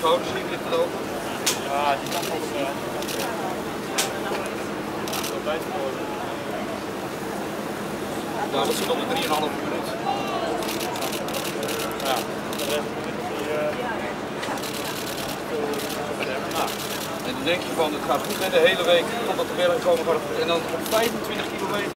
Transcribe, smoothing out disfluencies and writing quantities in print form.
schouders hier ligt het open. Ja, die kan wel bij worden. Ja, dat zit op de 3,5 minuut. Ja, de rest moet die... En dan denk je van, het gaat goed, hè, de hele week totdat de bergen komen, gaat het goed. En dan op 25 kilometer.